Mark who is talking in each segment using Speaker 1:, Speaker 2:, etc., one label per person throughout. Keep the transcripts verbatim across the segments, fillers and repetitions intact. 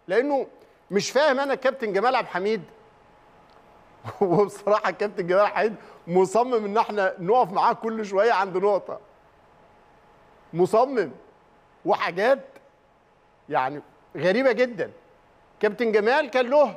Speaker 1: لانه مش فاهم انا الكابتن جمال عبد الحميد. وبصراحه الكابتن جمال عبد الحميد مصمم ان احنا نقف معاه كل شويه عند نقطه، مصمم وحاجات يعني غريبه جدا. كابتن جمال كان له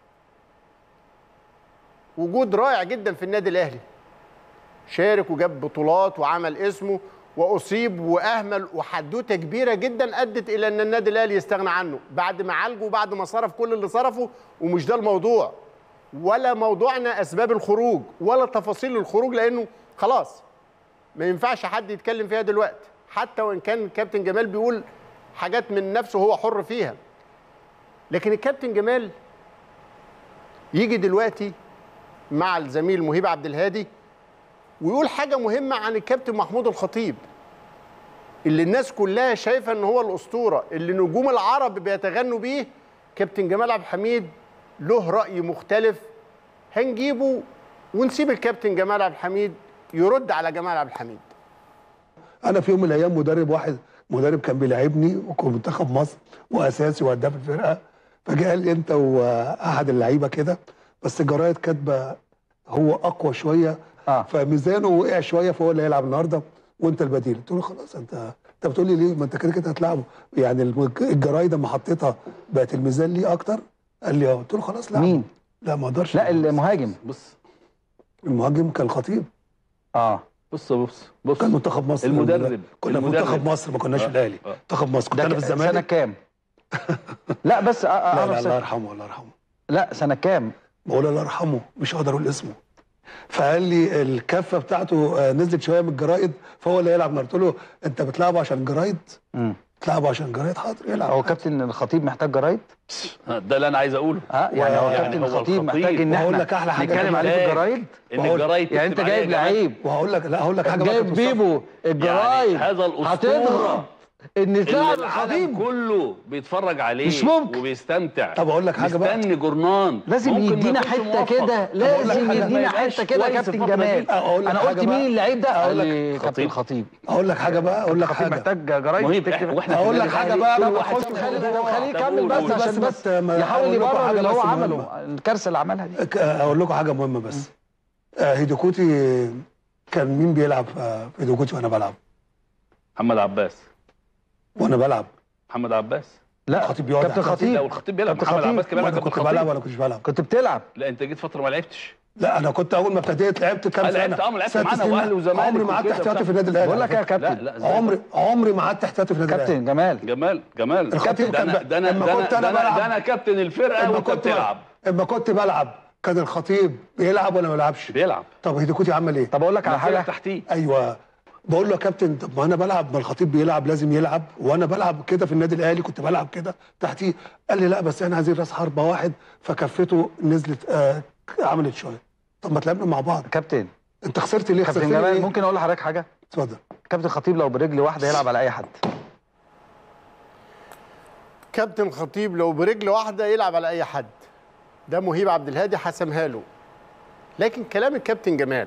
Speaker 1: وجود رائع جدا في النادي الاهلي، شارك وجاب بطولات وعمل اسمه، واصيب واهمل وحدوته كبيره جدا ادت الى ان النادي الاهلي يستغنى عنه بعد ما عالجه وبعد ما صرف كل اللي صرفه. ومش ده الموضوع ولا موضوعنا اسباب الخروج ولا تفاصيل الخروج، لانه خلاص ما ينفعش حد يتكلم فيها دلوقتي، حتى وان كان الكابتن جمال بيقول حاجات من نفسه هو حر فيها. لكن الكابتن جمال يجي دلوقتي مع الزميل مهيب عبد الهادي ويقول حاجة مهمة عن الكابتن محمود الخطيب اللي الناس كلها شايفة ان هو الأسطورة اللي نجوم العرب بيتغنوا بيه. كابتن جمال عبد الحميد له رأي مختلف، هنجيبه ونسيب الكابتن جمال عبد الحميد يرد على جمال عبد الحميد.
Speaker 2: أنا في يوم من الأيام مدرب واحد مدرب كان بيلاعبني وكنت منتخب مصر وأساسي وهداف الفرقة، فجاء قال لي أنت وأحد اللعيبة كده، بس الجرايد كاتبة هو أقوى شوية آه. فميزانه وقع شويه فهو اللي هيلعب النهارده وانت البديل. قلت له خلاص انت انت بتقول لي ليه؟ ما انت كده كده هتلعبه. يعني الجرايد لما حطيتها بقت الميزان ليه اكتر. قال لي اه. قلت له خلاص. لا
Speaker 3: مين؟
Speaker 2: لا ما اقدرش.
Speaker 3: لا المهاجم.
Speaker 4: بص
Speaker 2: المهاجم كان الخطيب.
Speaker 3: اه
Speaker 4: بص بص بص
Speaker 2: كان منتخب مصر.
Speaker 4: المدرب
Speaker 2: كنا في منتخب مصر ما كناش في الاهلي. منتخب مصر كنت انا في الزمالك.
Speaker 3: سنه كام؟ لا بس
Speaker 2: لا لا الله يرحمه الله يرحمه.
Speaker 3: لا سنه كام؟
Speaker 2: بقول الله يرحمه مش هقدر اقول اسمه. فقال لي الكفه بتاعته نزلت شويه من الجرايد فهو اللي هيلعب. قلت له انت بتلعبه عشان الجرايد؟ امم بتلعبه عشان الجرايد؟ حاضر يلعب.
Speaker 3: هو كابتن الخطيب محتاج جرايد؟
Speaker 4: ده اللي انا عايز اقوله.
Speaker 3: اه يعني هو يعني كابتن الخطيب محتاج ان احنا
Speaker 2: لك احلى حاجه
Speaker 3: نتكلم عليه في الجرايد.
Speaker 4: ان الجرايد
Speaker 3: يعني انت جايب لعيب
Speaker 2: وهقول لك لا هقول لك حاجه
Speaker 3: جايب بيبو الجرايد
Speaker 4: يعني هذا الاسطوره
Speaker 3: ان تلعب
Speaker 4: العالم كله بيتفرج عليه
Speaker 3: مش ممكن
Speaker 4: وبيستمتع.
Speaker 2: طب اقول لك حاجه بقى،
Speaker 4: مستني جورنان
Speaker 3: لازم يدينا حته كده، لازم يدينا حته كده يا كابتن جمال. انا قلت مين اللعيب ده؟ اقول لك كابتن الخطيب.
Speaker 2: اقول لك حاجه بقى اقول لك حاجه
Speaker 3: محتاج جرايد تكتب.
Speaker 2: اقول لك حاجه بقى
Speaker 3: خليه يكمل بس عشان بس يحاول يبرر اللي هو عمله الكارثه اللي عملها دي.
Speaker 2: اقول لكم حاجه مهمه بس. هيدوكوتي كان مين بيلعب في هيدوكوتي وانا بلعب؟
Speaker 4: محمد عباس.
Speaker 2: وانا بلعب
Speaker 4: محمد عباس.
Speaker 3: لا
Speaker 2: الخطيب بيقعد.
Speaker 3: كابتن الخطيب.
Speaker 4: لا والخطيب بيلعب. محمد عباس كمان
Speaker 2: كنت كنت بلعب ولا كنتش بلعب؟
Speaker 3: كنت بتلعب.
Speaker 4: لا انت جيت فتره ما لعبتش.
Speaker 2: لا انا كنت اول ما ابتديت لعبت كام سنه.
Speaker 4: لعبت اه لعبت معانا واهلي وزمالك.
Speaker 2: عمري ما قعدت احتياطي في النادي الاهلي.
Speaker 3: بقول لك يا كابتن
Speaker 4: لا لا
Speaker 2: عمري عمري ما قعدت احتياطي في النادي الاهلي.
Speaker 3: كابتن جمال
Speaker 4: جمال جمال
Speaker 2: الخطيب
Speaker 4: ده انا ده انا ده انا كابتن الفرقه وانت بتلعب.
Speaker 2: اما كنت بلعب كان الخطيب بيلعب ولا ما بيلعبش؟
Speaker 4: بيلعب.
Speaker 2: طب هيدوكوتي عمل ايه؟
Speaker 3: طب اقول لك على حاجه
Speaker 4: تحتيه.
Speaker 2: ايوه بقول له يا كابتن طب ما انا بلعب، ما الخطيب بيلعب لازم يلعب، وانا بلعب كده في النادي الاهلي كنت بلعب كده تحتيه. قال لي لا بس احنا عايزين راس حربه واحد، فكفته نزلت آه عملت شويه. طب ما تلعبنا مع بعض.
Speaker 3: كابتن
Speaker 2: انت خسرت ليه؟
Speaker 3: كابتن
Speaker 2: خسرت
Speaker 3: جمال
Speaker 2: ليه؟
Speaker 3: ممكن اقول لحضرتك حاجه؟
Speaker 2: اتفضل.
Speaker 3: كابتن الخطيب لو برجل واحده يلعب على اي حد.
Speaker 1: كابتن الخطيب لو برجل واحده يلعب على اي حد. ده مهيب عبد الهادي حسمها له. لكن كلام الكابتن جمال،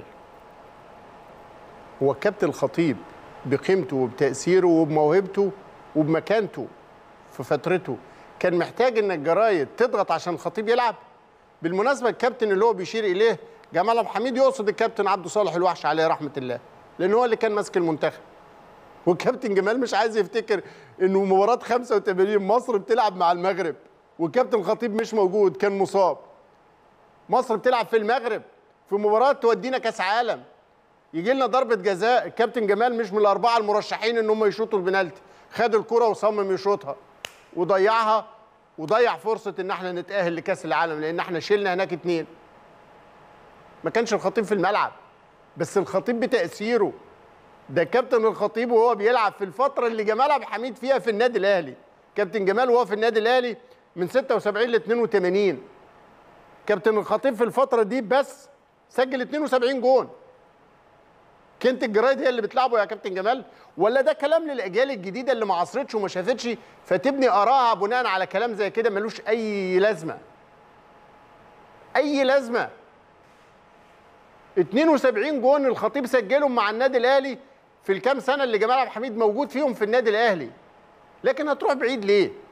Speaker 1: هو الكابتن الخطيب بقيمته وبتأثيره وبموهبته وبمكانته في فترته كان محتاج ان الجرايد تضغط عشان الخطيب يلعب؟ بالمناسبه الكابتن اللي هو بيشير اليه جمال عبد الحميد يقصد الكابتن عبد صالح الوحش عليه رحمه الله، لان هو اللي كان ماسك المنتخب. والكابتن جمال مش عايز يفتكر انه مباراه خمسة وثمانين مصر بتلعب مع المغرب والكابتن الخطيب مش موجود، كان مصاب. مصر بتلعب في المغرب في مباراه تودينا كاس عالم، يجي لنا ضربه جزاء، الكابتن جمال مش من الاربعه المرشحين ان هم يشوطوا البنالتي، خد الكره وصمم يشوطها وضيعها، وضيع فرصه ان احنا نتاهل لكاس العالم لان احنا شلنا هناك اتنين. ما كانش الخطيب في الملعب، بس الخطيب بتاثيره. ده كابتن الخطيب وهو بيلعب في الفتره اللي جمال عبد الحميد فيها في النادي الاهلي. كابتن جمال وهو في النادي الاهلي من ستة وسبعين ل اتنين وتمانين. كابتن الخطيب في الفتره دي بس سجل اتنين وسبعين جون. كانت الجرايد هي اللي بتلعبه يا كابتن جمال؟ ولا ده كلام للاجيال الجديده اللي ما عصرتش وما شافتش فتبني ارائها بناء على كلام زي كده ملوش اي لازمه؟ اي لازمه. اتنين وسبعين جون الخطيب سجلهم مع النادي الاهلي في الكام سنه اللي جمال عبد الحميد موجود فيهم في النادي الاهلي. لكن هتروح بعيد ليه؟